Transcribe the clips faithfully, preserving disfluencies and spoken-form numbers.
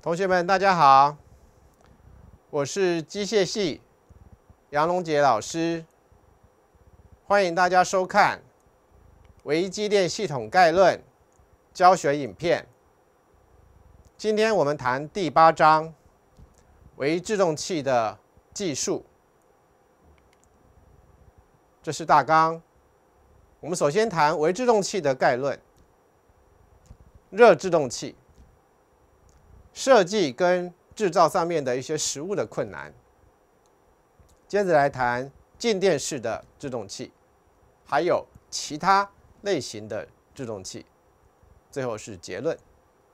同学们，大家好，我是机械系杨龙杰老师，欢迎大家收看《微机电系统概论》教学影片。今天我们谈第八章微制动器的技术，这是大纲。我们首先谈微制动器的概论，热制动器。 设计跟制造上面的一些实务的困难，接着来谈静电式的制动器，还有其他类型的制动器，最后是结论。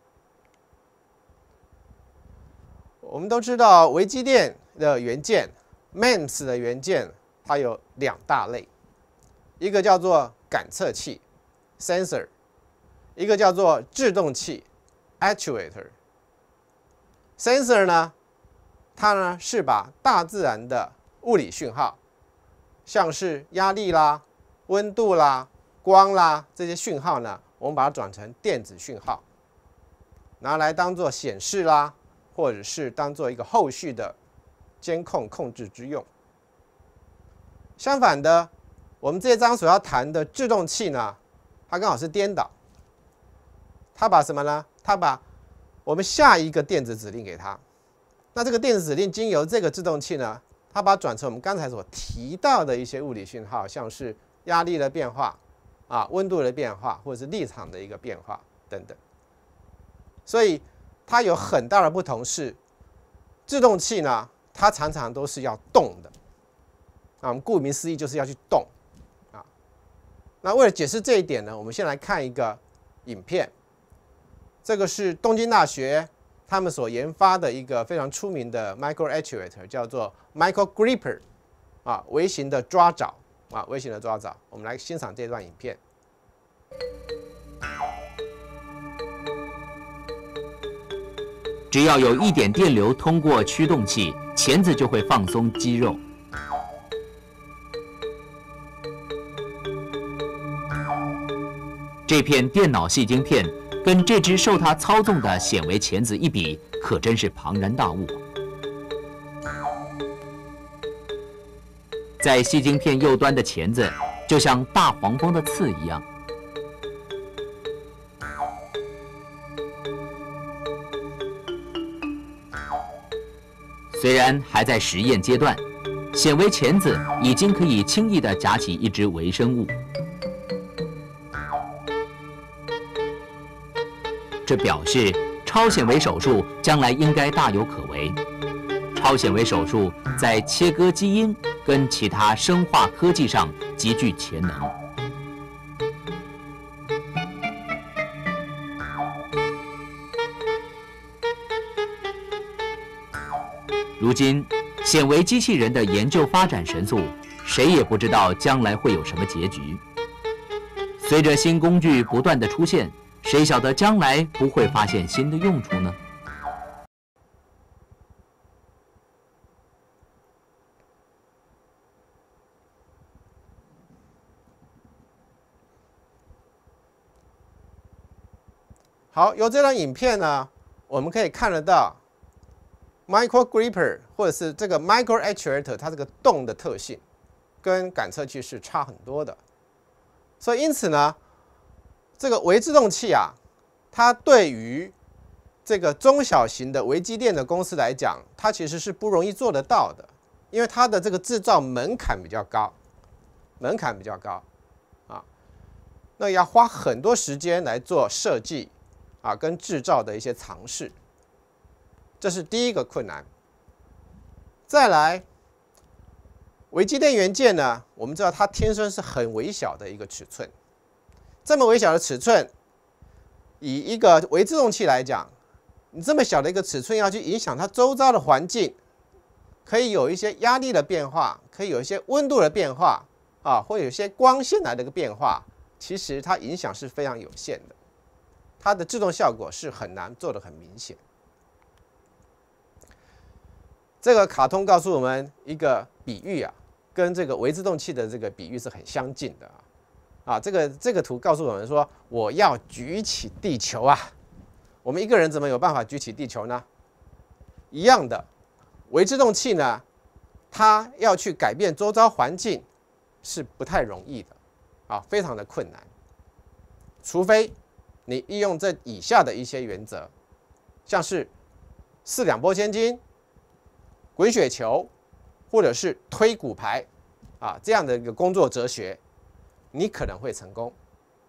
我们都知道微机电的元件 M E M S 的元件，它有两大类，一个叫做感测器 （sensor）， 一个叫做制动器 （actuator）。 Sensor 呢，它呢是把大自然的物理讯号，像是压力啦、温度啦、光啦这些讯号呢，我们把它转成电子讯号，拿来当做显示啦，或者是当做一个后续的监控控制之用。相反的，我们这章所要谈的制动器呢，它刚好是颠倒，它把什么呢？它把 我们下一个电子指令给它，那这个电子指令经由这个制动器呢，它把它转成我们刚才所提到的一些物理讯号，像是压力的变化、啊温度的变化，或者是力场的一个变化等等。所以它有很大的不同是，制动器呢，它常常都是要动的，啊，我们顾名思义就是要去动，啊。那为了解释这一点呢，我们先来看一个影片。 这个是东京大学他们所研发的一个非常出名的 micro actuator， 叫做 micro gripper， 啊，微型的抓爪啊，微型的抓爪。我们来欣赏这段影片。 只要有一点电流通过驱动器，钳子就会放松肌肉。这片电脑细晶片 跟这只受它操纵的显微钳子一比，可真是庞然大物。在细晶片右端的钳子，就像大黄蜂的刺一样。虽然还在实验阶段，显微钳子已经可以轻易地夹起一只微生物。 这表示超显微手术将来应该大有可为。超显微手术在切割基因跟其他生化科技上极具潜能。如今，显微机器人的研究发展神速，谁也不知道将来会有什么结局。随着新工具不断的出现， 谁晓得将来不会发现新的用处呢？ 好，由这段影片呢，我们可以看得到 micro gripper 或者是这个 micro actuator 它这个动的特性，跟感测器是差很多的。所以因此呢， 这个微制动器啊，它对于这个中小型的微机电的公司来讲，它其实是不容易做得到的，因为它的这个制造门槛比较高，门槛比较高啊，那要花很多时间来做设计啊跟制造的一些尝试，这是第一个困难。再来，微机电元件呢，我们知道它天生是很微小的一个尺寸。 这么微小的尺寸，以一个微制动器来讲，你这么小的一个尺寸要去影响它周遭的环境，可以有一些压力的变化，可以有一些温度的变化啊，或有一些光线来的一个变化，其实它影响是非常有限的，它的制动效果是很难做得很明显。这个卡通告诉我们一个比喻啊，跟这个微制动器的这个比喻是很相近的啊。 啊，这个这个图告诉我们说，我要举起地球啊！我们一个人怎么有办法举起地球呢？ 一样的，微制动器呢，它要去改变周遭环境是不太容易的啊，非常的困难。除非你利用这以下的一些原则，像是四两拨千斤、滚雪球，或者是推骨牌啊这样的一个工作哲学，你可能会成功。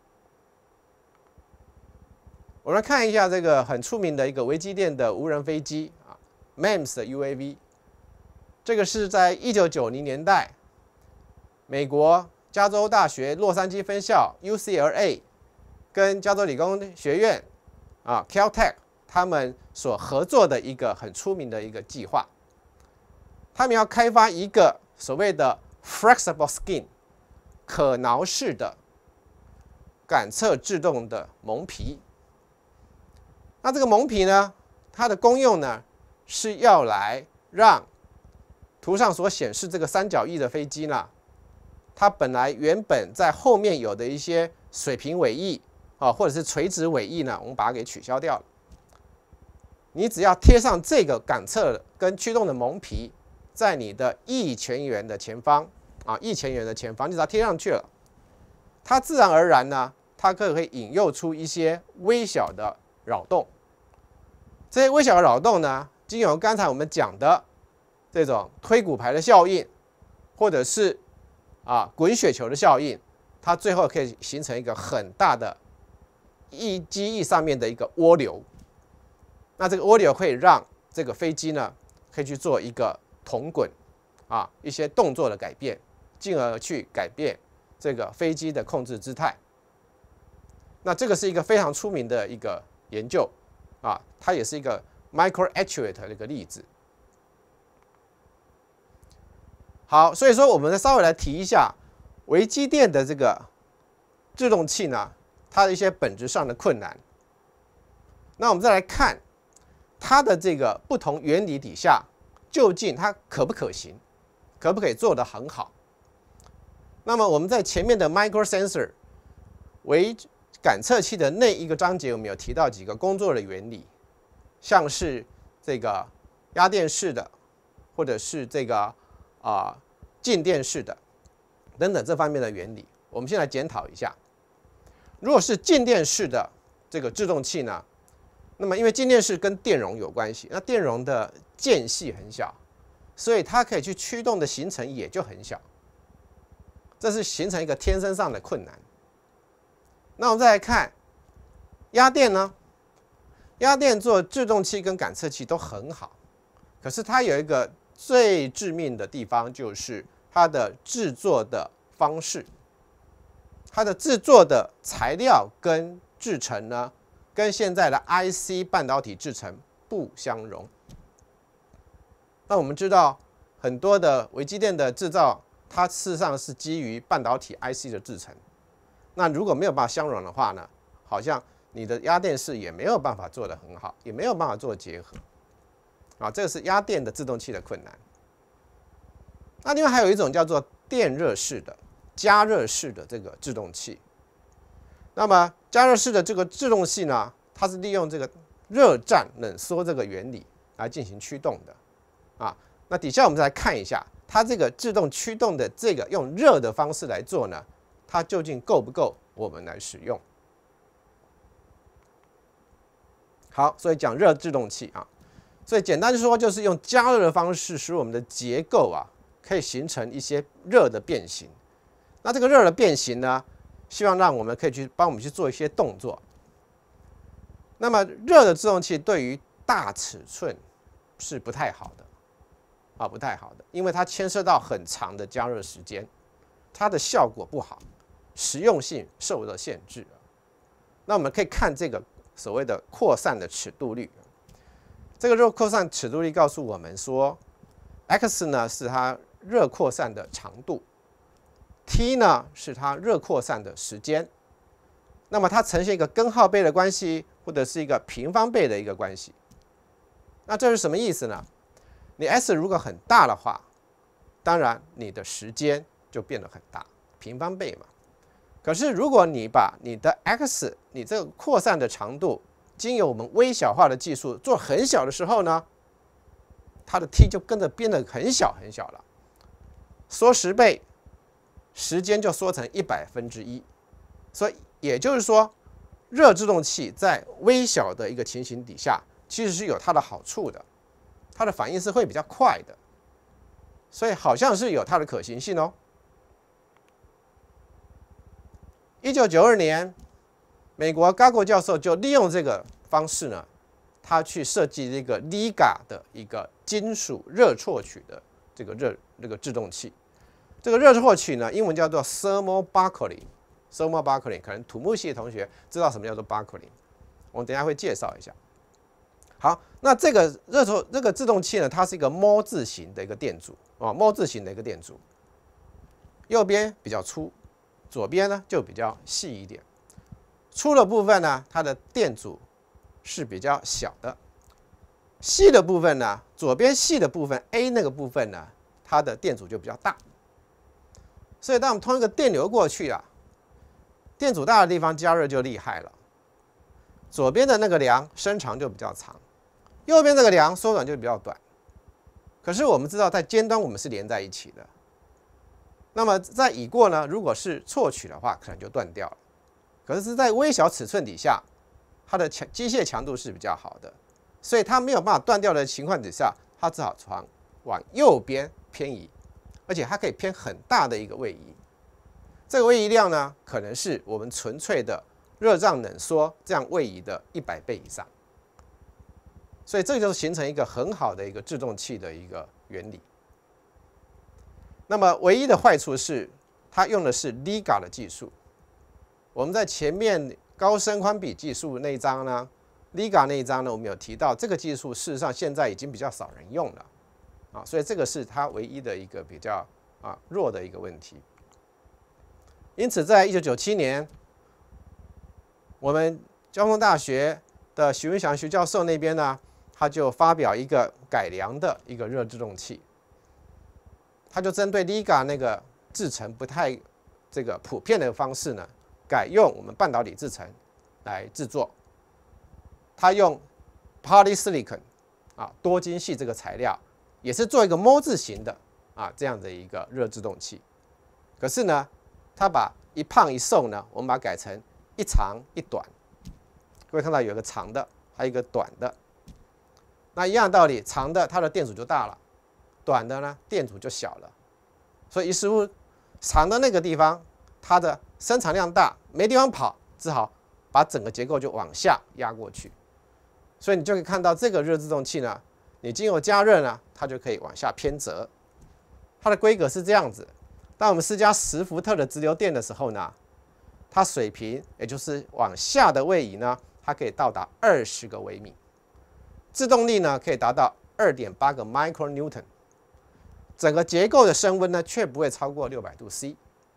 我们来看一下这个很出名的一个微机电的无人飞机啊 ，M E M S 的 U A V。这个是在一九九零年代，美国加州大学洛杉矶分校 U C L A 跟加州理工学院啊 Caltech 他们所合作的一个很出名的一个计划。他们要开发一个所谓的 flexible skin 可挠式的感测制动的蒙皮。那这个蒙皮呢，它的功用呢是要来让图上所显示这个三角翼的飞机呢，它本来原本在后面有的一些水平尾翼啊，或者是垂直尾翼呢，我们把它给取消掉了。你只要贴上这个感测跟驱动的蒙皮，在你的翼前缘的前方啊，翼前缘的前方，你只要贴上去了，它自然而然呢，它可以引诱出一些微小的扰动。这些微小的扰动呢，经由刚才我们讲的这种推骨牌的效应，或者是啊滚雪球的效应，它最后可以形成一个很大的翼机翼上面的一个涡流。那这个涡流会让这个飞机呢，可以去做一个同滚啊一些动作的改变，进而去改变这个飞机的控制姿态。那这个是一个非常出名的一个研究啊，它也是一个 micro actuator 的一个例子。好，所以说我们再稍微来提一下微机电的这个制动器呢，它的一些本质上的困难。那我们再来看它的这个不同原理底下，究竟它可不可行，可不可以做得很好？那么我们在前面的 micro sensor 微感测器的那一个章节，我们有提到几个工作的原理，像是这个压电式的，或者是这个啊静电式的等等这方面的原理，我们先来检讨一下。如果是静电式的这个制动器呢，那么因为静电式跟电容有关系，那电容的间隙很小，所以它可以去驱动的行程也就很小，这是形成一个天生上的困难。那我们再来看压电呢，压电做制动器跟感测器都很好，可是它有一个最致命的地方，就是它的制作的方式，它的制作的材料跟制程呢，跟现在的 I C 半导体制程不相容。那我们知道很多的微机电的制造，它事实上是基于半导体 I C 的制程。那如果没有办法相容的话呢，好像你的压电式也没有办法做得很好，也没有办法做结合。啊，这个是压电的制动器的困难。那另外还有一种叫做电热式的、加热式的这个制动器。那么加热式的这个制动器呢，它是利用这个热胀冷缩这个原理来进行驱动的。啊，那底下我们再来看一下，它这个制动驱动的这个用热的方式来做呢，它究竟够不够我们来使用？好，所以讲热制动器啊，所以简单的说，就是用加热的方式使我们的结构啊，可以形成一些热的变形。那这个热的变形呢，希望让我们可以去帮我们去做一些动作。那么热的制动器对于大尺寸是不太好的啊，不太好的，因为它牵涉到很长的加热时间，它的效果不好，实用性受到限制。那我们可以看这个所谓的扩散的尺度率。这个热扩散尺度率告诉我们说 ，x 呢是它热扩散的长度 ，t 呢是它热扩散的时间。那么它呈现一个根号倍的关系，或者是一个平方倍的一个关系。那这是什么意思呢？你 s 如果很大的话，当然你的时间就变得很大，平方倍嘛。可是如果你把你的 x， 你这个扩散的长度，经由我们微小化的技术做很小的时候呢， 它的 T 就跟着变得很小很小了，缩十倍，时间就缩成一百分之一。所以也就是说，热制动器在微小的一个情形底下，其实是有它的好处的，它的反应是会比较快的，所以好像是有它的可行性哦。一九九二年，美国 Gago 教授就利用这个方式呢，他去设计一个 Liga 的一个金属热啜取的这个热这个制动器。这个热啜取呢，英文叫做 thermal buckling。thermal buckling 可能土木系的同学知道什么叫做 buckling， 我们等一下会介绍一下。好，那这个热啜这个制动器呢，它是一个猫字形的一个电阻啊，猫字形的一个电阻，右边比较粗，左边呢就比较细一点。粗的部分呢，它的电阻是比较小的；细的部分呢，左边细的部分 A 那个部分呢，它的电阻就比较大。所以当我们通一个电流过去啊，电阻大的地方加热就厉害了。左边的那个梁伸长就比较长，右边这个梁缩短就比较短。可是我们知道，在尖端我们是连在一起的。那么在乙过呢，如果是啜取的话，可能就断掉了。可是，在微小尺寸底下，它的强机械强度是比较好的，所以它没有办法断掉的情况底下，它只好往往右边偏移，而且它可以偏很大的一个位移。这个位移量呢，可能是我们纯粹的热胀冷缩这样位移的一百倍以上。所以这就形成一个很好的一个制动器的一个原理。那么唯一的坏处是，它用的是 Liga 的技术。我们在前面高伸宽比技术那一章呢 ，Liga 那一章呢，我们有提到这个技术，事实上现在已经比较少人用了啊，所以这个是它唯一的一个比较啊弱的一个问题。因此，在一九九七年，我们交通大学的徐文祥徐教授那边呢，他就发表一个改良的一个热制动器，他就针对 Liga 那个制程不太这个普遍的方式呢，改用我们半导体制程来制作。他用 polysilicon 啊多晶系这个材料，也是做一个猫字形的啊这样的一个热制动器。可是呢，他把一胖一瘦呢，我们把它改成一长一短。各位看到有一个长的，还有一个短的。那一样的道理，长的它的电阻就大了，短的呢电阻就小了。所以于是乎，长的那个地方它的生产量大，没地方跑，只好把整个结构就往下压过去。所以你就可以看到这个热制动器呢，你经由加热呢，它就可以往下偏折。它的规格是这样子：当我们施加十伏特的直流电的时候呢，它水平也就是往下的位移呢，它可以到达二十个微米，制动力呢可以达到 二点八个 micronewton， 整个结构的升温呢却不会超过六百度 C。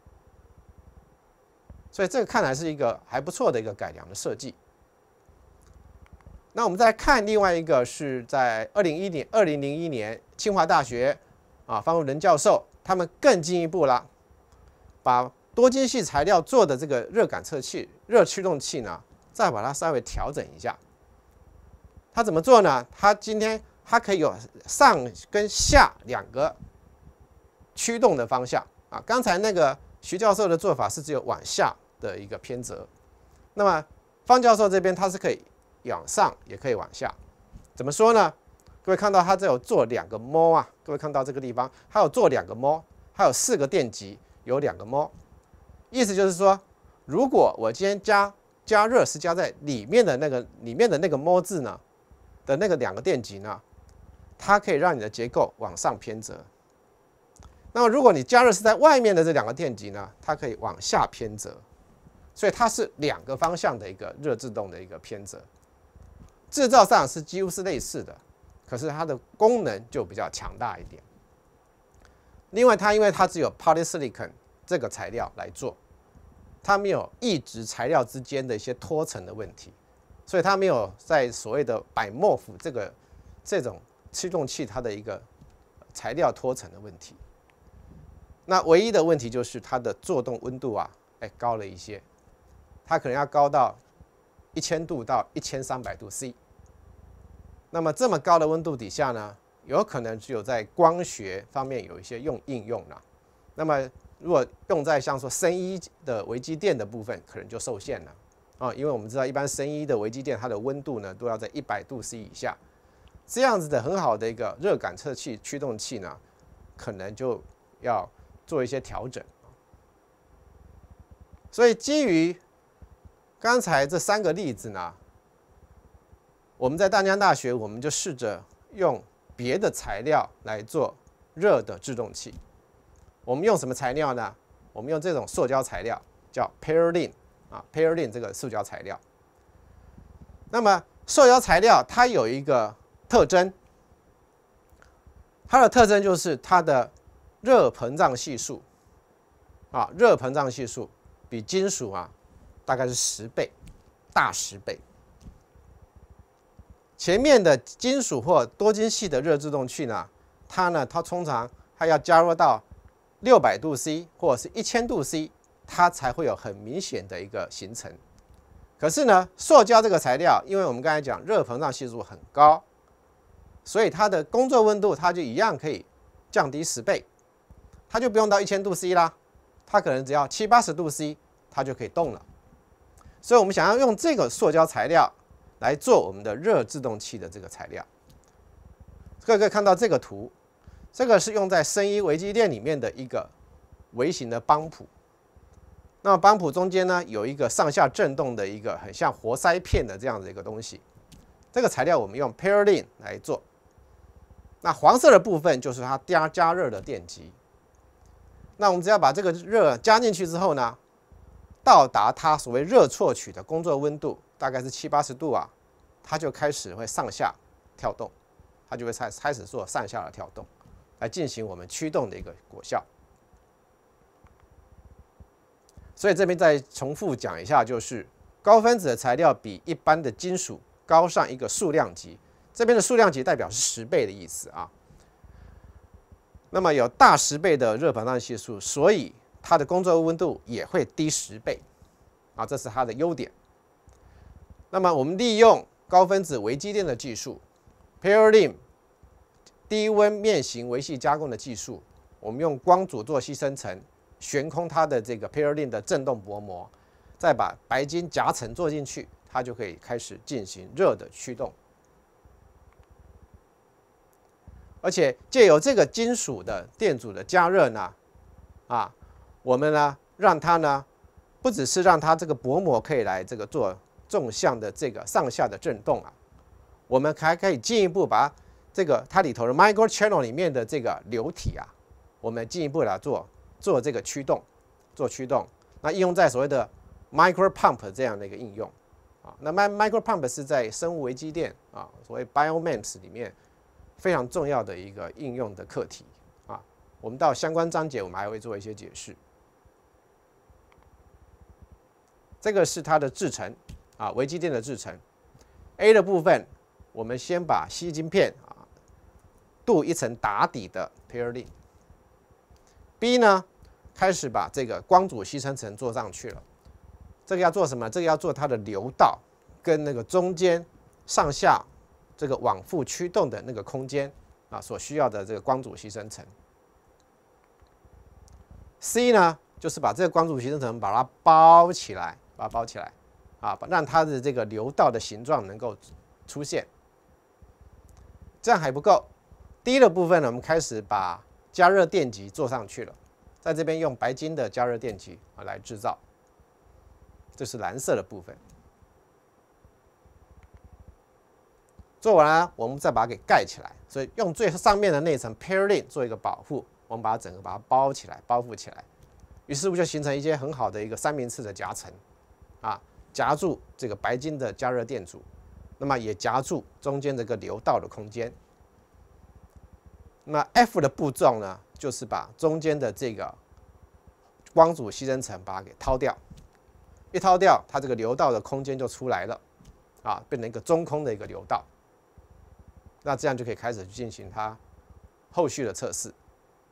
所以这个看来是一个还不错的一个改良的设计。那我们再看另外一个，是在二零一零二零零一年，清华大学啊方文仁教授他们更进一步啦，把多晶系材料做的这个热感测器、热驱动器呢，再把它稍微调整一下。它怎么做呢？它今天它可以有上跟下两个驱动的方向啊。刚才那个徐教授的做法是只有往下的一个偏折，那么方教授这边它是可以往上也可以往下。怎么说呢？各位看到它这有做两个模啊，各位看到这个地方它有做两个模，还有四个电极，有两个模。意思就是说，如果我今天加加热是加在里面的那个里面的那个模字呢的那个两个电极呢，它可以让你的结构往上偏折。那么如果你加热是在外面的这两个电极呢，它可以往下偏折。所以它是两个方向的一个热制动的一个偏折。制造上是几乎是类似的，可是它的功能就比较强大一点。另外，它因为它只有 polysilicon 这个材料来做，它没有异质材料之间的一些脱层的问题，所以它没有在所谓的百莫夫这个这种驱动器它的一个材料脱层的问题。那唯一的问题就是它的做动温度啊，哎高了一些，它可能要高到一千度到一千三百度 C。那么这么高的温度底下呢， 有可能只有在光学方面有一些用应用了。那么如果用在像说生医的微机电的部分，可能就受限了啊，因为我们知道一般生医的微机电它的温度呢都要在一百度 C 以下，这样子的很好的一个热感测器驱动器呢，可能就要做一些调整。所以基于刚才这三个例子呢，我们在淡江大学我们就试着用别的材料来做热的制动器。我们用什么材料呢？我们用这种塑胶材料，叫 Perlin 啊 ，Perlin 这个塑胶材料。那么塑胶材料它有一个特征，它的特征就是它的热膨胀系数啊，热膨胀系数比金属啊大概是十倍，大十倍。前面的金属或多晶系的热制动器呢，它呢它通常它要加入到六百度 C 或者是一千度 C， 它才会有很明显的一个形成。可是呢，塑胶这个材料，因为我们刚才讲热膨胀系数很高，所以它的工作温度它就一样可以降低十倍，它就不用到一千度 C 啦，它可能只要七八十度 C， 它就可以动了。所以我们想要用这个塑胶材料来做我们的热制动器的这个材料。各位可以看到这个图。这个是用在生医微机电里面的一个微型的帮浦。那么帮浦中间呢有一个上下震动的一个很像活塞片的这样的一个东西。这个材料我们用 Perlin 来做。那黄色的部分就是它加加热的电极。那我们只要把这个热加进去之后呢，到达它所谓热萃取的工作温度，大概是七八十度啊，它就开始会上下跳动，它就会开开始做上下的跳动。来进行我们驱动的一个果效。所以这边再重复讲一下，就是高分子的材料比一般的金属高上一个数量级，这边的数量级代表是十倍的意思啊。那么有大十倍的热膨胀系数，所以它的工作温度也会低十倍啊，这是它的优点。那么我们利用高分子微机电的技术 ，Perlin。低温面型微细加工的技术，我们用光阻做牺牲层，悬空它的这个 Perlin 的振动薄膜，再把白金夹层做进去，它就可以开始进行热的驱动。而且借由这个金属的电阻的加热呢，啊，我们呢让它呢不只是让它这个薄膜可以来这个做纵向的这个上下的震动啊，我们还可以进一步把这个它里头的 micro channel 里面的这个流体啊，我们进一步来做做这个驱动，做驱动。那应用在所谓的 micro pump 这样的一个应用啊。那 micro pump 是在生物微机电啊，所谓 biomems 里面非常重要的一个应用的课题啊。我们到相关章节，我们还会做一些解释。这个是它的制程啊，微机电的制程。A 的部分，我们先把硒晶片啊镀一层打底的 Perlin。B 呢，开始把这个光阻牺牲层做上去了。这个要做什么？这个要做它的流道跟那个中间上下这个往复驱动的那个空间啊所需要的这个光阻牺牲层。C 呢，就是把这个光阻牺牲层把它包起来，把它包起来啊，让它的这个流道的形状能够出现。这样还不够。第一的部分呢，我们开始把加热电极做上去了，在这边用白金的加热电极啊来制造，这是蓝色的部分。做完了，我们再把它给盖起来，所以用最上面的那层 Perlin 做一个保护，我们把它整个把它包起来，包覆起来，于是乎就形成一些很好的一个三明治的夹层，啊，夹住这个白金的加热电阻，那么也夹住中间这个流道的空间。那么 F 的步骤呢，就是把中间的这个光阻牺牲层把它给掏掉，一掏掉，它这个流道的空间就出来了，啊，变成一个中空的一个流道。那这样就可以开始进行它后续的测试。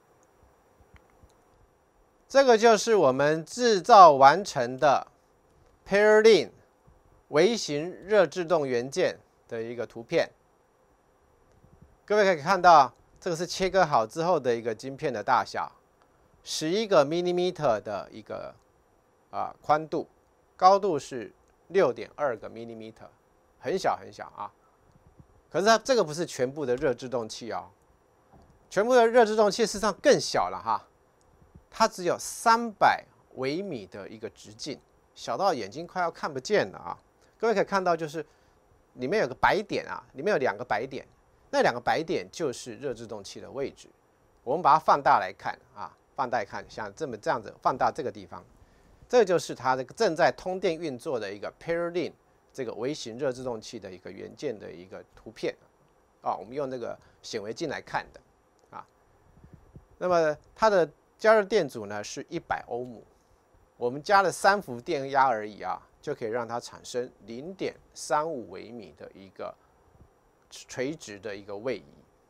这个就是我们制造完成的 Perlin 微型热制动元件的一个图片。 各位可以看到，这个是切割好之后的一个晶片的大小，十一个 millimeter 的一个啊宽度，高度是六点二个 millimeter， 很小很小啊。可是它这个不是全部的热制动器哦，全部的热制动器事实上更小了哈，它只有三百微米的一个直径，小到眼睛快要看不见了啊。各位可以看到，就是里面有个白点啊，里面有两个白点，那两个白点就是热制动器的位置。我们把它放大来看啊，放大看，像这么这样子放大这个地方，这就是它这个正在通电运作的一个 Parylene 这个微型热制动器的一个元件的一个图片啊，我们用那个显微镜来看的啊。那么它的加热电阻呢是一百欧姆，我们加了三伏电压而已啊，就可以让它产生零点三五微米的一个垂直的一个位移。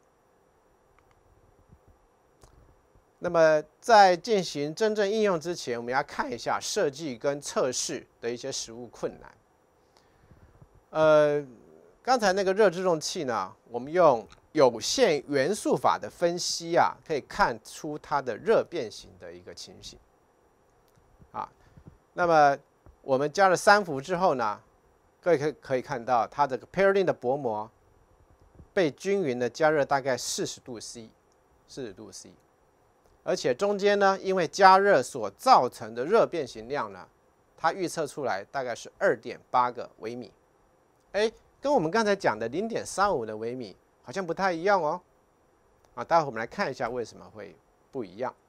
那么在进行真正应用之前，我们要看一下设计跟测试的一些实务困难。呃，刚才那个热制动器呢，我们用有限元素法的分析啊，可以看出它的热变形的一个情形。啊，那么我们加了三伏之后呢，各位可可以看到它这个 Parylene 的薄膜被均匀的加热大概四十度 C， 四十度 C， 而且中间呢，因为加热所造成的热变形量呢，它预测出来大概是 二点八个微米。哎，跟我们刚才讲的 零点三五的微米好像不太一样哦。啊，待会我们来看一下为什么会不一样。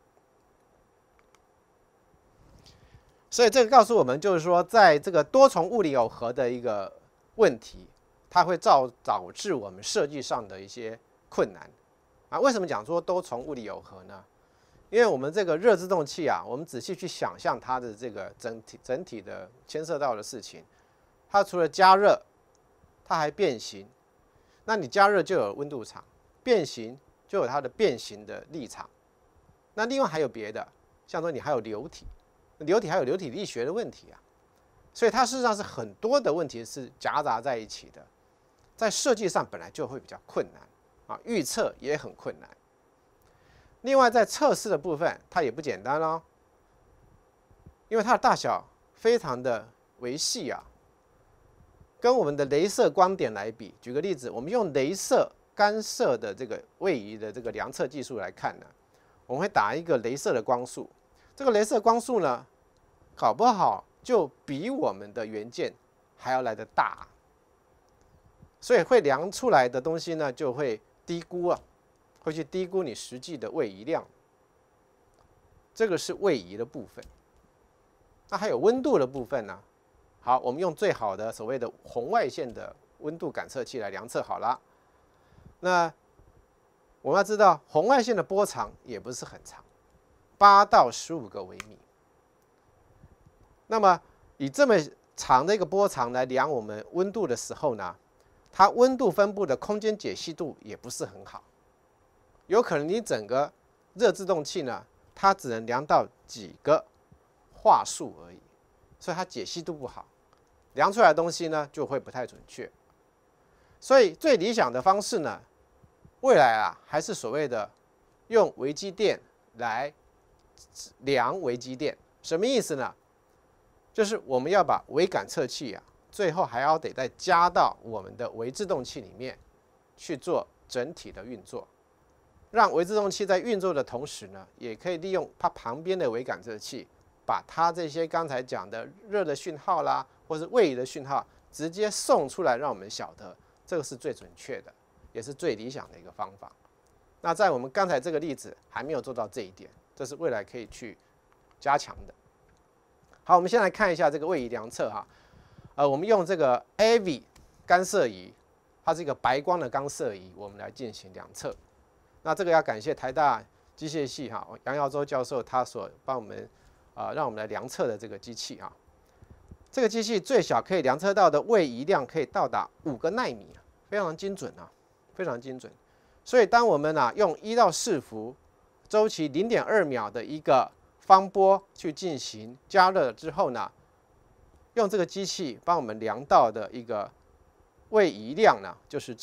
所以这个告诉我们，就是说，在这个多重物理耦合的一个问题，它会造导致我们设计上的一些困难。啊，为什么讲说多重物理耦合呢？因为我们这个热制动器啊，我们仔细去想象它的这个整体整体的牵涉到的事情，它除了加热，它还变形。那你加热就有温度场，变形就有它的变形的力场。那另外还有别的，像说你还有流体，流体还有流体力学的问题啊。所以它事实上是很多的问题是夹杂在一起的，在设计上本来就会比较困难啊，预测也很困难。另外在测试的部分，它也不简单哦，因为它的大小非常的微细啊。跟我们的雷射光点来比，举个例子，我们用雷射干涉的这个位移的这个量测技术来看呢，我们会打一个雷射的光束，这个雷射光束呢，搞不好就比我们的元件还要来得大，所以会量出来的东西呢，就会低估啊，会去低估你实际的位移量。这个是位移的部分。那还有温度的部分呢？好，我们用最好的所谓的红外线的温度感测器来量测好了。那我们要知道，红外线的波长也不是很长，八到十五个微米。那么以这么长的一个波长来量我们温度的时候呢，它温度分布的空间解析度也不是很好，有可能你整个热制动器呢，它只能量到几个话数而已，所以它解析度不好。量出来的东西呢就会不太准确，所以最理想的方式呢，未来啊还是所谓的用微机电来量微机电。什么意思呢？就是我们要把微感测器啊，最后还要得再加到我们的微制动器里面去做整体的运作，让微制动器在运作的同时呢，也可以利用它旁边的微感测器，把它这些刚才讲的热的讯号啦，或是位移的讯号直接送出来，让我们晓得，这个是最准确的，也是最理想的一个方法。那在我们刚才这个例子还没有做到这一点，这是未来可以去加强的。好，我们先来看一下这个位移量测哈，呃，我们用这个 A V I 干涉仪，它是一个白光的干涉仪，我们来进行量测。那这个要感谢台大机械系哈杨耀洲教授他所帮我们啊、呃、让我们来量测的这个机器哈。这个机器最小可以量测到的位移量可以到达五个纳米，非常精准啊，非常精准。所以当我们啊用一到四伏周期零点二秒的一个方波去进行加热之后呢，用这个机器帮我们量到的一个位移量呢，就是这个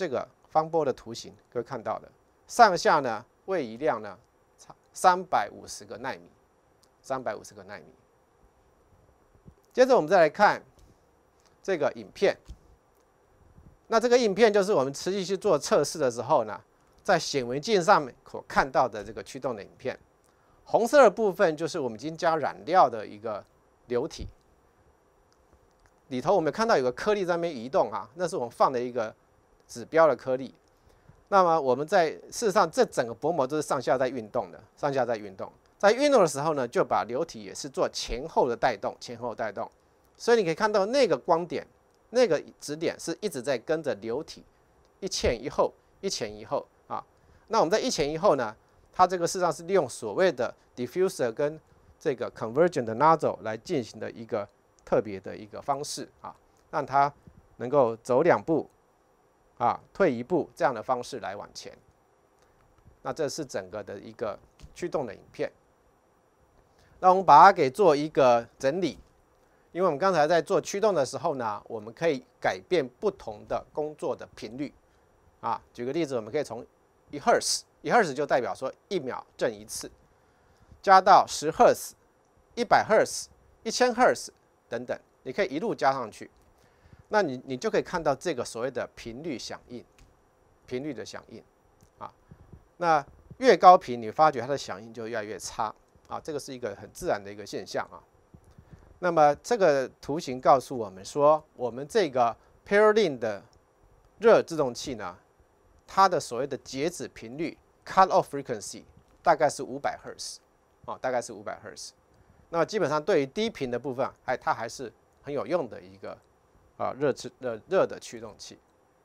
方波的图形，各位看到的，上下呢位移量呢三百五十个纳米，三百五十个纳米。接着我们再来看这个影片，那这个影片就是我们实际去做测试的时候呢，在显微镜上面所看到的这个驱动的影片。红色的部分就是我们已经加染料的一个流体，里头我们看到有个颗粒在那边移动啊，那是我们放的一个指标的颗粒。那么我们在事实上这整个薄膜都是上下在运动的，上下在运动。在运动的时候呢，就把流体也是做前后的带动，前后带动。所以你可以看到那个光点，那个指点是一直在跟着流体一前一后，一前一后啊。那我们在一前一后呢，它这个事实上是利用所谓的 diffuser 跟这个 convergent 的 nozzle 来进行的一个特别的一个方式啊，让它能够走两步啊，退一步这样的方式来往前。那这是整个的一个驱动的影片。那我们把它给做一个整理，因为我们刚才在做驱动的时候呢，我们可以改变不同的工作的频率啊。举个例子，我们可以从一赫兹，一赫兹就代表说一秒震一次，加到十赫兹、一百赫兹、一千赫兹等等，你可以一路加上去。那你你就可以看到这个所谓的频率响应，频率的响应啊。那越高频，你发觉它的响应就越来越差。啊，这个是一个很自然的一个现象啊。那么这个图形告诉我们说，我们这个 Parylene 的热制动器呢，它的所谓的截止频率 cut off frequency 大概是五百赫兹，啊，大概是五百赫兹。那么基本上对于低频的部分，还它还是很有用的一个啊热制热热的驱动器。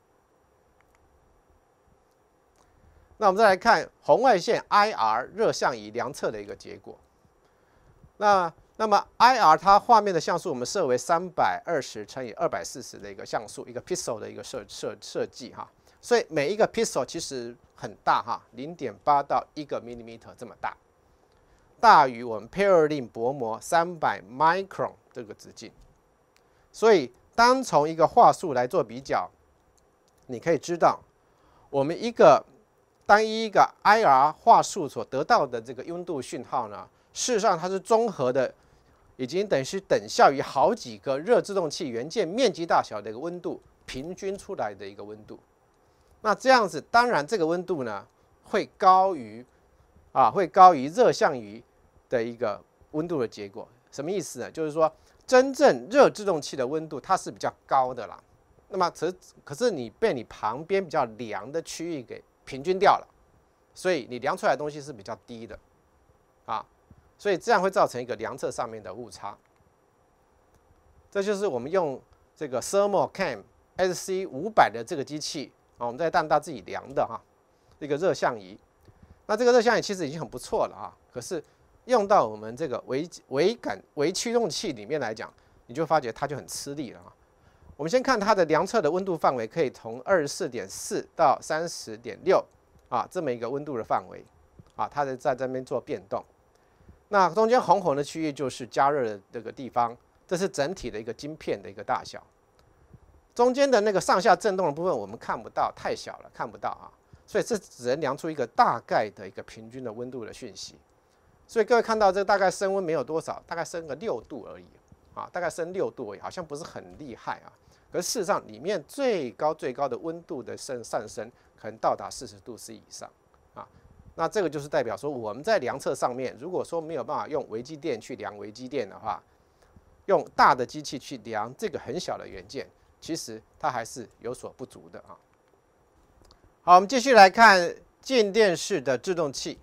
那我们再来看红外线 I R 热像仪量测的一个结果。那那么 I R 它画面的像素我们设为三百二十乘以二百四十的一个像素，一个 pixel 的一个设设设计哈。所以每一个 pixel 其实很大哈， 零点八到一个 millimeter 这么大，大于我们 Parylene 薄膜三百 micron 这个直径。所以单从一个话术来做比较，你可以知道我们一个单一一个 I R 话术所得到的这个温度讯号呢，事实上它是综合的，已经等于是等效于好几个热制动器元件面积大小的一个温度平均出来的一个温度。那这样子，当然这个温度呢会高于啊会高于热像仪的一个温度的结果。什么意思呢？就是说真正热制动器的温度它是比较高的啦。那么可可是你被你旁边比较凉的区域给平均掉了，所以你量出来的东西是比较低的，啊，所以这样会造成一个量测上面的误差。这就是我们用这个 Thermocam S C 五百的这个机器啊，我们在淡大自己量的哈，一个热像仪。那这个热像仪其实已经很不错了啊，可是用到我们这个微微感微驱动器里面来讲，你就发觉它就很吃力了啊。我们先看它的量测的温度范围，可以从二十四点四到三十点六啊，这么一个温度的范围啊，它的在这边做变动。那中间红红的区域就是加热的这个地方，这是整体的一个晶片的一个大小。中间的那个上下震动的部分我们看不到，太小了，看不到啊，所以这只能量出一个大概的一个平均的温度的讯息。所以各位看到这个大概升温没有多少，大概升个六度而已啊，大概升六度而已，好像不是很厉害啊。可是事实上，里面最高最高的温度的上上升可能到达四十度 C 以上啊。那这个就是代表说，我们在量测上面，如果说没有办法用微机电去量微机电的话，用大的机器去量这个很小的元件，其实它还是有所不足的啊。好，我们继续来看静电式的制动器。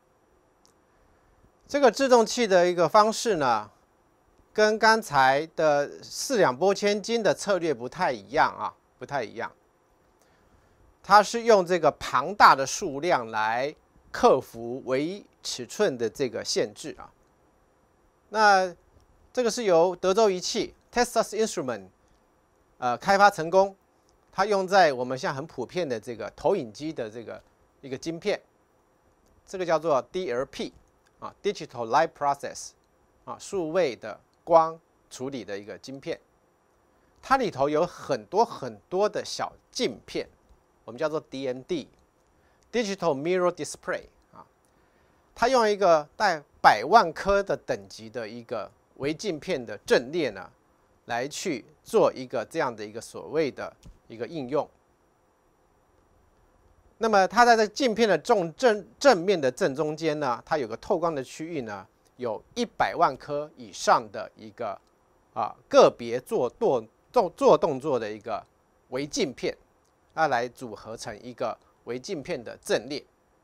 这个制动器的一个方式呢，跟刚才的四两拨千斤的策略不太一样啊，不太一样。它是用这个庞大的数量来克服微尺寸的这个限制啊。那这个是由德州仪器 Texas Instrument 呃开发成功，它用在我们现在很普遍的这个投影机的这个一个晶片，这个叫做 D L P 啊 ，Digital Light Process 啊，数位的光处理的一个晶片，它里头有很多很多的小镜片，我我们叫做 D M D，Digital Mirror Display 啊，它用一个带百万颗的等级的一个微镜片的阵列呢，来去做一个这样的一个所谓的一个应用。那么它在这镜片的正正正面的正中间呢，它有个透光的区域呢，有一百万颗以上的一个啊个别做做做做动作的一个微镜片，啊来组合成一个微镜片的阵列。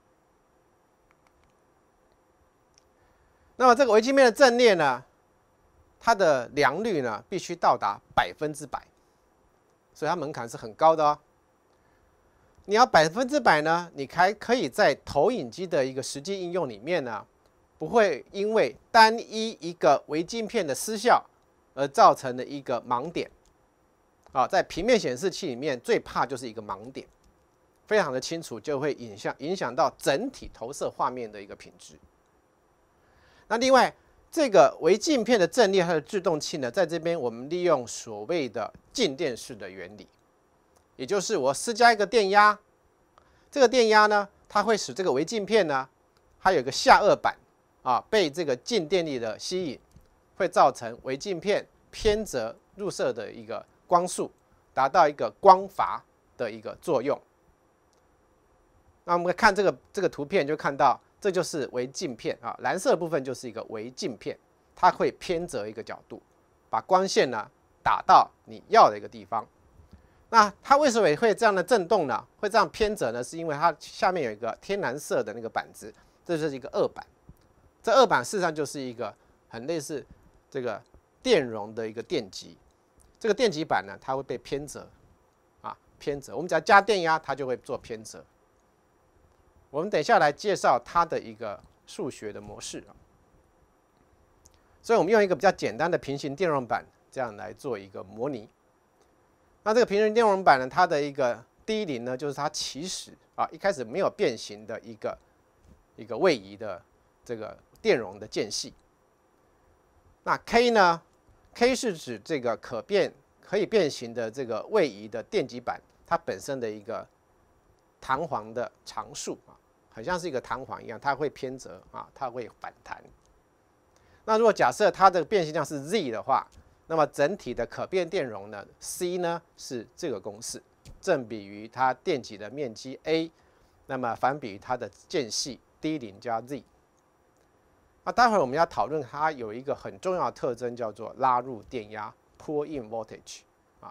那么这个微镜片的阵列呢，它的良率呢必须到达百分之百，所以它门槛是很高的哦。你要百分之百呢，你还可以在投影机的一个实际应用里面呢，不会因为单一一个微镜片的失效而造成的一个盲点。啊，在平面显示器里面最怕就是一个盲点，非常的清楚，就会影响影响到整体投射画面的一个品质。那另外，这个微镜片的阵列它的制动器呢，在这边我们利用所谓的静电式的原理。也就是我施加一个电压，这个电压呢，它会使这个微镜片呢，它有一个下颚板啊，被这个静电力的吸引，会造成微镜片偏折入射的一个光束，达到一个光阀的一个作用。那我们看这个这个图片就看到，这就是微镜片啊，蓝色的部分就是一个微镜片，它会偏折一个角度，把光线呢打到你要的一个地方。那它为什么会这样的震动呢？会这样偏折呢？是因为它下面有一个天蓝色的那个板子，这就是一个颚板。这颚板事实上就是一个很类似这个电容的一个电极。这个电极板呢，它会被偏折，啊，偏折。我们只要加电压，它就会做偏折。我们等一下来介绍它的一个数学的模式啊。所以我们用一个比较简单的平行电容板，这样来做一个模拟。那这个平行电容板呢，它的一个第一零呢，就是它起始啊一开始没有变形的一个一个位移的这个电容的间隙。那 K 呢 ，K 是指这个可变可以变形的这个位移的电极板，它本身的一个弹簧的常数啊，很像是一个弹簧一样，它会偏折啊，它会反弹。那如果假设它的变形量是 Z 的话，那么整体的可变电容呢 ，C 呢是这个公式，正比于它电极的面积 A， 那么反比于它的间隙 D 零加 Z。那待会儿我们要讨论它有一个很重要的特征，叫做拉入电压 （pull in voltage） 啊。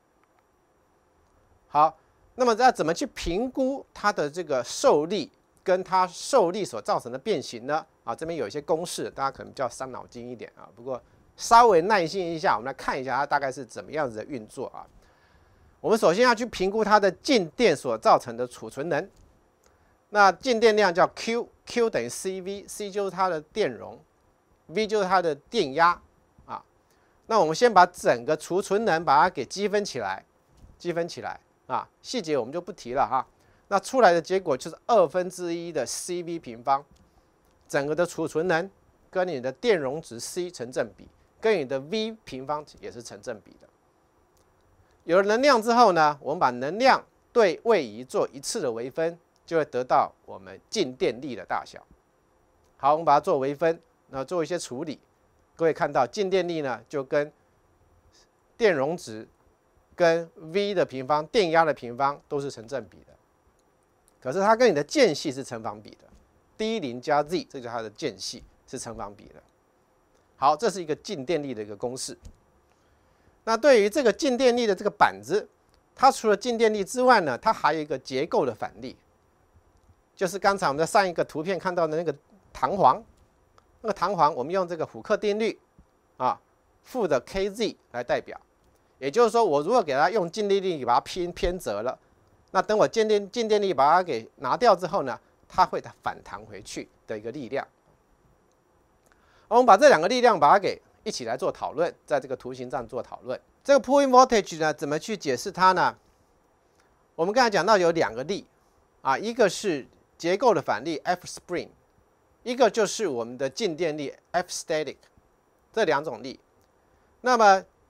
好，那么要怎么去评估它的这个受力跟它受力所造成的变形呢？啊，这边有一些公式，大家可能比较伤脑筋一点啊，不过稍微耐心一下，我们来看一下它大概是怎么样子的运作啊。我们首先要去评估它的静电所造成的储存能。那静电量叫 Q，Q 等于 C V，C 就是它的电容 ，V 就是它的电压啊。那我们先把整个储存能把它给积分起来，积分起来啊，细节我们就不提了哈。那出来的结果就是二分之一的 C V 平方，整个的储存能跟你的电容值 C 成正比。跟你的 V 平方也是成正比的。有了能量之后呢，我们把能量对位移做一次的微分，就会得到我们静电力的大小。好，我们把它做微分，那做一些处理。各位看到静电力呢，就跟电容值跟 V 的平方、电压的平方都是成正比的。可是它跟你的间隙是成反比的 ，D 零加 Z， 这就是它的间隙是成反比的。好，这是一个静电力的一个公式。那对于这个静电力的这个板子，它除了静电力之外呢，它还有一个结构的反力，就是刚才我们在上一个图片看到的那个弹簧。那个弹簧，我们用这个虎克定律啊，负的 Kz 来代表。也就是说，我如果给它用静电力把它偏偏折了，那等我静电静电力把它给拿掉之后呢，它会反弹回去的一个力量。我们把这两个力量把它给一起来做讨论，在这个图形上做讨论。这个 pull in voltage 呢，怎么去解释它呢？我们刚才讲到有两个力啊，一个是结构的反力 F spring， 一个就是我们的静电力 F static， 这两种力。那么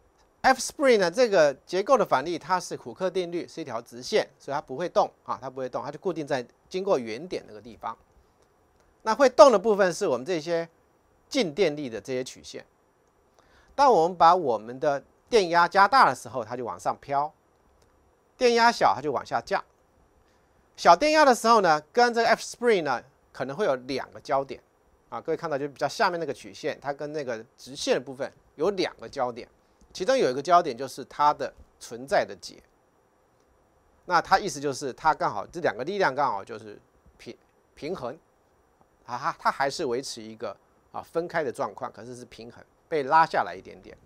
F spring 呢，这个结构的反力它是虎克定律，是一条直线，所以它不会动啊，它不会动，它就固定在经过原点那个地方。那会动的部分是我们这些静电力的这些曲线。当我们把我们的电压加大的时候，它就往上飘；电压小，它就往下降。小电压的时候呢，跟这个 F spring 呢可能会有两个交点啊，各位看到就比较下面那个曲线，它跟那个直线的部分有两个交点。其中有一个焦点就是它的存在的解，那它意思就是它刚好这两个力量刚好就是平平衡，啊，它它还是维持一个啊分开的状况，可是是平衡，被拉下来一点点。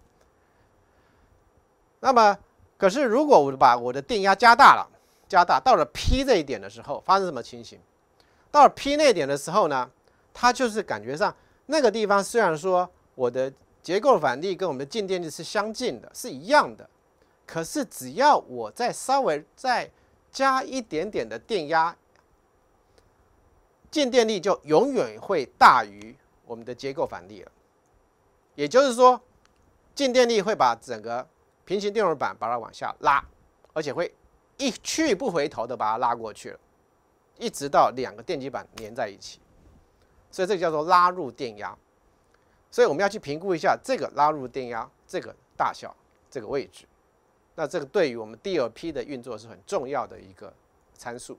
那么，可是如果我把我的电压加大了，加大到了 P 这一点的时候，发生什么情形？到了 P 那点的时候呢，它就是感觉上那个地方虽然说我的结构反力跟我们的静电力是相近的，是一样的。可是只要我再稍微再加一点点的电压，静电力就永远会大于我们的结构反力了。也就是说，静电力会把整个平行电容板把它往下拉，而且会一去不回头的把它拉过去了，一直到两个电极板连在一起。所以这个叫做拉入电压。所以我们要去评估一下这个拉入电压这个大小这个位置，那这个对于我们 D L P 的运作是很重要的一个参数。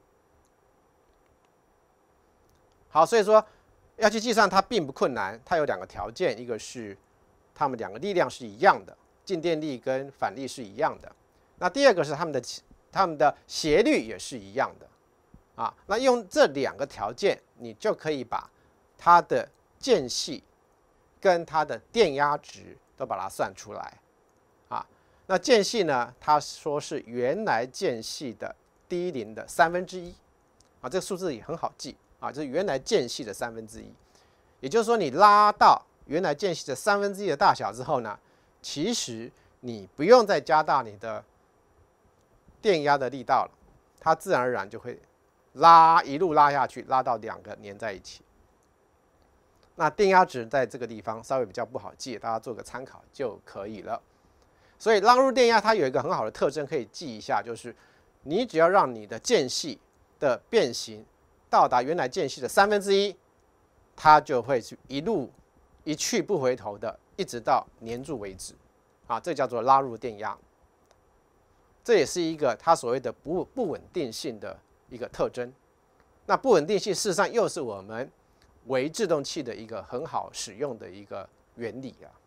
好，所以说要去计算它并不困难，它有两个条件，一个是它们两个力量是一样的，静电力跟反力是一样的。那第二个是它们的它们的斜率也是一样的啊。那用这两个条件，你就可以把它的间隙跟它的电压值都把它算出来啊。那间隙呢，他说是原来间隙的低零的三分之一啊，这个数字也很好记啊，就是原来间隙的三分之一。也就是说，你拉到原来间隙的三分之一的大小之后呢，其实你不用再加大你的电压的力道了，它自然而然就会拉一路拉下去，拉到两个粘在一起。那电压值在这个地方稍微比较不好记，大家做个参考就可以了。所以拉入电压它有一个很好的特征可以记一下，就是你只要让你的间隙的变形到达原来间隙的三分之一，它就会一路一去不回头的，一直到粘住为止。啊，这叫做拉入电压。这也是一个它所谓的不不稳定性的一个特征。那不稳定性事实上又是我们微制动器的一个很好使用的一个原理啊。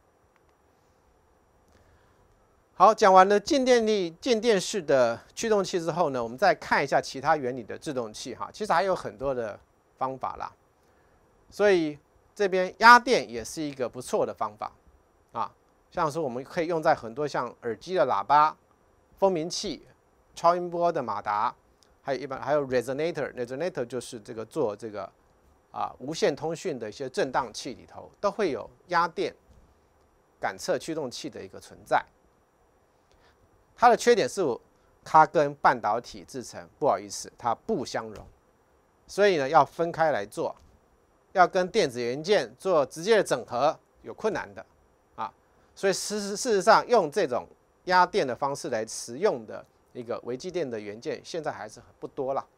好，讲完了静电力、静电式的驱动器之后呢，我们再看一下其他原理的制动器哈。其实还有很多的方法啦，所以这边压电也是一个不错的方法啊。像是我们可以用在很多像耳机的喇叭、蜂鸣器、超音波的马达，还有一般还有 resonator，resonator 就是这个做这个啊无线通讯的一些振荡器里头都会有压电感测驱动器的一个存在。它的缺点是它跟半导体制成不好意思，它不相容，所以呢要分开来做，要跟电子元件做直接的整合有困难的啊。所以事实事实上用这种压电的方式来实用的一个微机电的元件，现在还是不多了。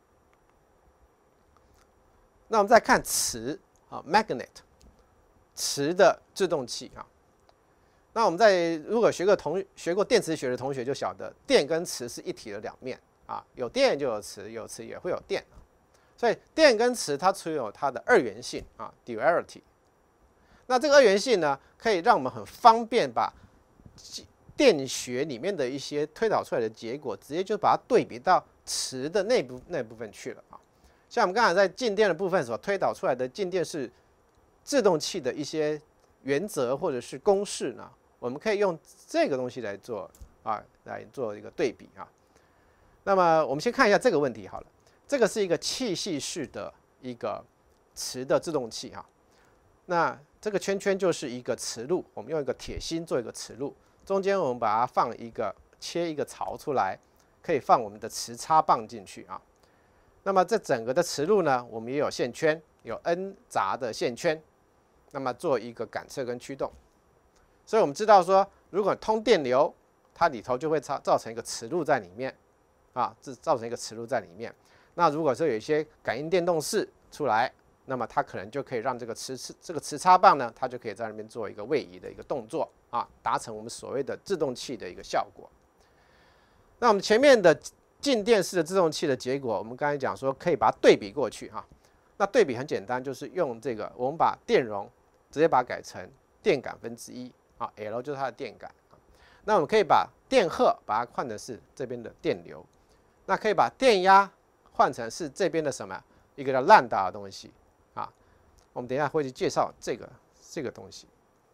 那我们再看磁啊 ，magnet 磁的制动器啊。那我们在如果学过同学过电磁学的同学就晓得，电跟磁是一体的两面啊，有电就有磁，有磁也会有电，所以电跟磁它存有它的二元性啊 ，duality。那这个二元性呢，可以让我们很方便把电学里面的一些推导出来的结果，直接就把它对比到磁的那部那部分去了啊。像我们刚才在静电的部分所推导出来的静电式制动器的一些原则或者是公式呢，我们可以用这个东西来做啊，来做一个对比啊。那么我们先看一下这个问题好了，这个是一个气系式的一个磁的制动器哈。那这个圈圈就是一个磁路，我们用一个铁芯做一个磁路，中间我们把它放一个切一个槽出来，可以放我们的磁插棒进去啊。那么这整个的磁路呢，我们也有线圈，有 N 闸的线圈，那么做一个感测跟驱动。所以我们知道说， 如果通电流，它里头就会造造成一个磁路在里面，啊，这造成一个磁路在里面。那如果说有一些感应电动式出来，那么它可能就可以让这个磁这个磁插棒呢，它就可以在那边做一个位移的一个动作啊，达成我们所谓的制动器的一个效果。那我们前面的静电式的制动器的结果，我们刚才讲说可以把它对比过去哈。那对比很简单，就是用这个我们把电容直接把它改成电感分之一啊 ，L 就是它的电感。那我们可以把电荷把它换成是这边的电流，那可以把电压换成是这边的什么一个叫兰达的东西啊。我们等一下会去介绍这个这个东西。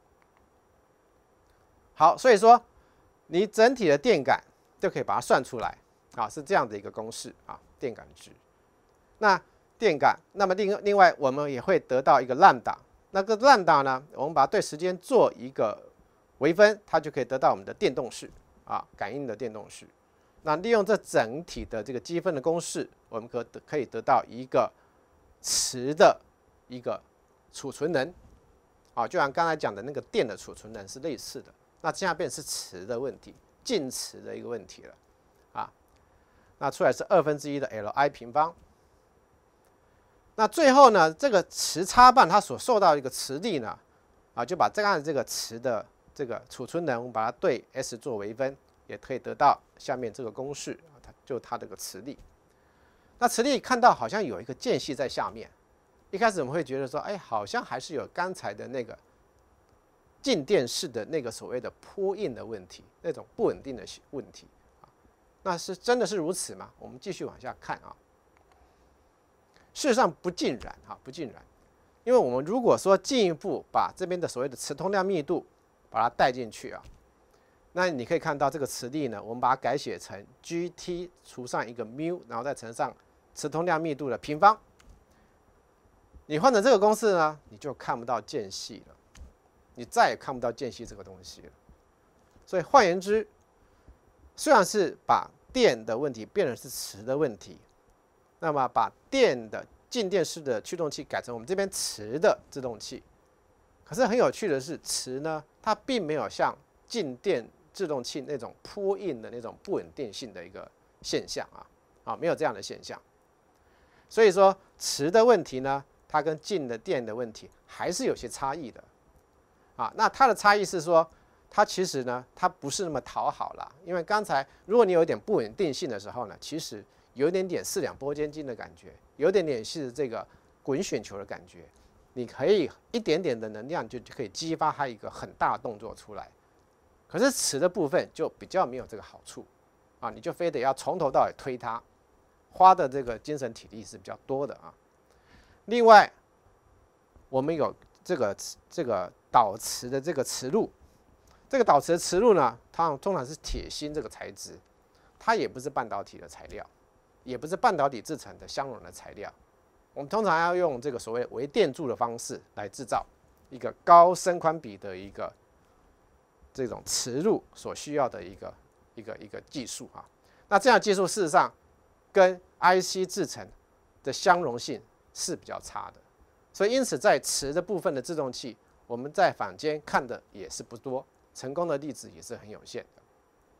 好，所以说你整体的电感就可以把它算出来啊，是这样的一个公式啊，电感值。那电感，那么另另外我们也会得到一个兰达，那个兰达呢，我们把它对时间做一个微分，它就可以得到我们的电动式啊，感应的电动式。那利用这整体的这个积分的公式，我们可得可以得到一个磁的一个储存能啊，就像刚才讲的那个电的储存能是类似的。那现在变成是磁的问题，静磁的一个问题了啊。那出来是二分之一的 Li 平方。那最后呢，这个磁插棒它所受到的一个磁力呢，啊，就把这样的这个磁的这个储存能，我们把它对 S 做微分，也可以得到下面这个公式啊，它就它这个磁力。那磁力看到好像有一个间隙在下面，一开始我们会觉得说，哎，好像还是有刚才的那个静电式的那个所谓的波印的问题，那种不稳定的问题啊。那是真的是如此吗？我们继续往下看啊。事实上不尽然啊，不尽然，因为我们如果说进一步把这边的所谓的磁通量密度把它带进去啊，那你可以看到这个磁力呢，我们把它改写成 Gt 除上一个 μ， 然后再乘上磁通量密度的平方。你换成这个公式呢，你就看不到间隙了，你再也看不到间隙这个东西了。所以换言之，虽然是把电的问题变成是磁的问题，那么把电的静电式的驱动器改成我们这边磁的制动器，可是很有趣的是，磁呢它并没有像静电制动器那种波印的那种不稳定性的一个现象啊，啊没有这样的现象。所以说磁的问题呢，它跟静的电的问题还是有些差异的啊。那它的差异是说，它其实呢它不是那么讨好啦，因为刚才如果你有一点不稳定性的时候呢，其实有一点点四两拨千斤的感觉，有一点点是这个滚雪球的感觉，你可以一点点的能量就可以激发它一个很大的动作出来。可是磁的部分就比较没有这个好处啊，你就非得要从头到尾推它，花的这个精神体力是比较多的啊。另外，我们有这个这个导磁的这个磁路，这个导磁的磁路呢，它通常是铁锌这个材质，它也不是半导体的材料。也不是半导体制成的相容的材料，我们通常要用这个所谓微电柱的方式来制造一个高伸宽比的一个这种磁路所需要的一个一个一个技术啊。那这样的技术事实上跟 I C 制成的相容性是比较差的，所以因此在磁的部分的制动器，我们在坊间看的也是不多，成功的例子也是很有限的。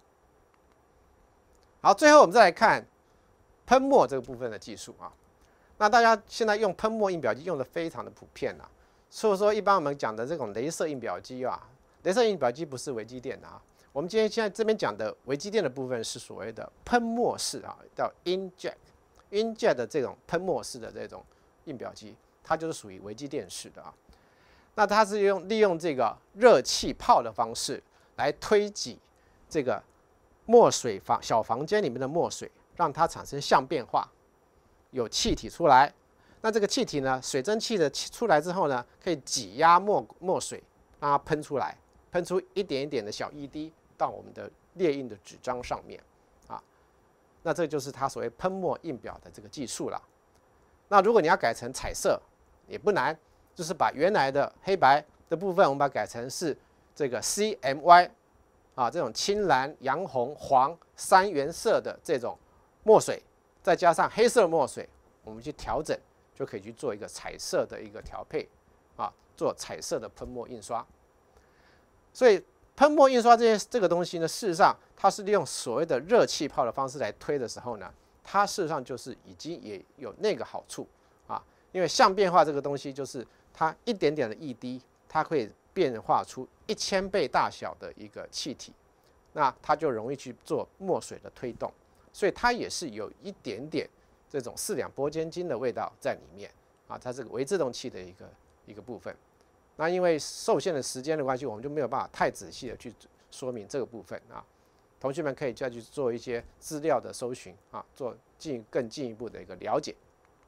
好，最后我们再来看喷墨这个部分的技术啊，那大家现在用喷墨印表机用的非常的普遍啊，所以说一般我们讲的这种雷射印表机啊，雷射印表机不是微机电的啊。我们今天现在这边讲的微机电的部分是所谓的喷墨式啊，叫 inkjet，inkjet 的这种喷墨式的这种印表机，它就是属于微机电式的啊。那它是用利用这个热气泡的方式来推挤这个墨水房小房间里面的墨水，让它产生相变化，有气体出来。那这个气体呢，水蒸气的出来之后呢，可以挤压墨墨水，让它喷出来，喷出一点一点的小一滴到我们的列印的纸张上面啊。那这就是它所谓喷墨印表的这个技术了。那如果你要改成彩色，也不难，就是把原来的黑白的部分，我们把它改成是这个 C M Y 啊，这种青蓝、洋红、黄三原色的这种墨水，再加上黑色墨水，我们去调整，就可以去做一个彩色的一个调配啊，做彩色的喷墨印刷。所以喷墨印刷这件这个东西呢，事实上它是利用所谓的热气泡的方式来推的时候呢，它事实上就是已经也有那个好处啊，因为相变化这个东西就是它一点点的一滴，它会变化出一千倍大小的一个气体，那它就容易去做墨水的推动，所以它也是有一点点这种四两拨千斤的味道在里面啊，它这个微自动器的一个一个部分。那因为受限的时间的关系，我们就没有办法太仔细的去说明这个部分啊。同学们可以再去做一些资料的搜寻啊，做进更进一步的一个了解。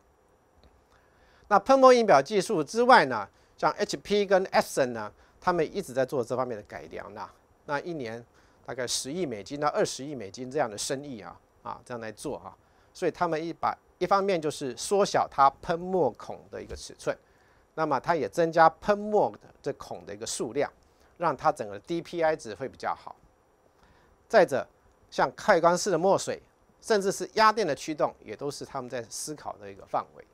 那喷墨印表技术之外呢，像 H P 跟 Epson 呢，他们一直在做这方面的改良啦。那一年大概十亿美金到二十亿美金这样的生意啊啊，这样来做啊，所以他们一把一方面就是缩小它喷墨孔的一个尺寸。那么它也增加喷墨的这孔的一个数量，让它整个 D P I 值会比较好。再者，像开关式的墨水，甚至是压电的驱动，也都是他们在思考的一个范围。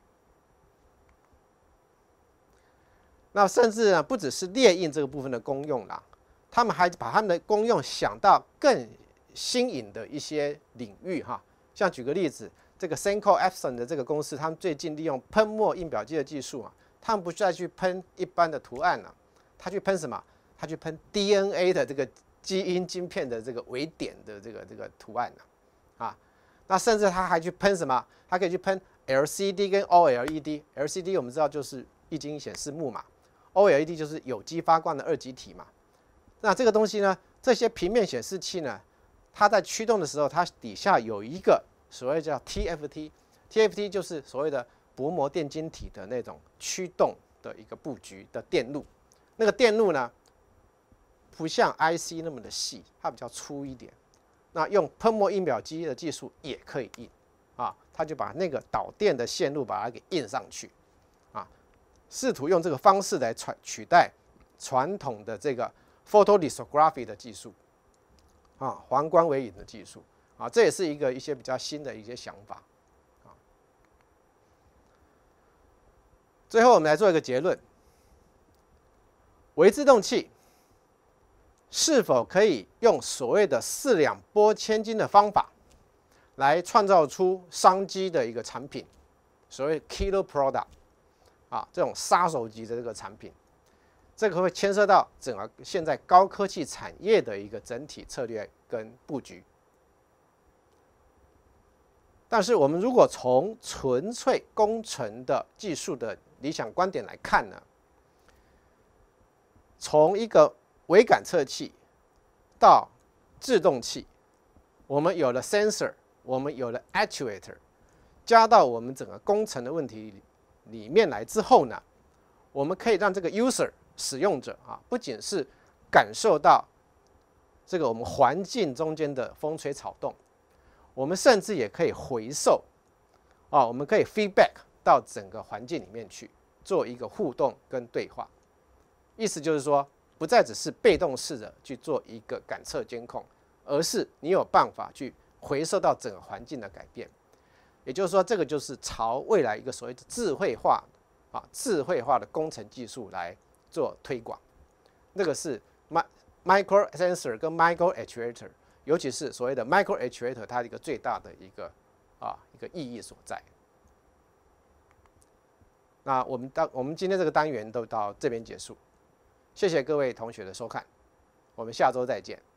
那甚至呢，不只是列印这个部分的功用啦，他们还把他们的功用想到更新颖的一些领域哈。像举个例子，这个 Senko Epson 的这个公司，他们最近利用喷墨印表机的技术啊。他们不再去喷一般的图案了，他去喷什么？他去喷 D N A 的这个基因晶片的这个微点的这个这个图案了，啊，那甚至他还去喷什么？他可以去喷 L C D 跟 O L E D。L C D 我们知道就是液晶显示幕嘛 ，O L E D 就是有机发光的二极体嘛。那这个东西呢，这些平面显示器呢，它在驱动的时候，它底下有一个所谓叫 T F T，T F T 就是所谓的薄膜电晶体的那种驱动的一个布局的电路，那个电路呢，不像 I C 那么的细，它比较粗一点。那用喷墨印表机的技术也可以印，啊，它就把那个导电的线路把它给印上去，啊，试图用这个方式来取代传统的这个 photolithography 的技术，啊，黄光微影的技术，啊，这也是一个一些比较新的一些想法。最后，我们来做一个结论：微自动器是否可以用所谓的四两拨千斤的方法，来创造出商机的一个产品，所谓 killer product 啊，这种杀手级的这个产品，这个会牵涉到整个现在高科技产业的一个整体策略跟布局。但是，我们如果从纯粹工程的技术的理想观点来看呢，从一个微感测器到制动器，我们有了 sensor， 我们有了 actuator， 加到我们整个工程的问题里面来之后呢，我们可以让这个 user 使用者啊，不仅是感受到这个我们环境中间的风吹草动，我们甚至也可以回授啊，我们可以 feedback 到整个环境里面去做一个互动跟对话。意思就是说，不再只是被动式的去做一个感测监控，而是你有办法去回收到整个环境的改变。也就是说，这个就是朝未来一个所谓的智慧化啊，智慧化的工程技术来做推广。那个是 micro sensor 跟 micro actuator， 尤其是所谓的 micro actuator， 它的一个最大的一个啊一个意义所在。那我们当我们今天这个单元都到这边结束，谢谢各位同学的收看，我们下周再见。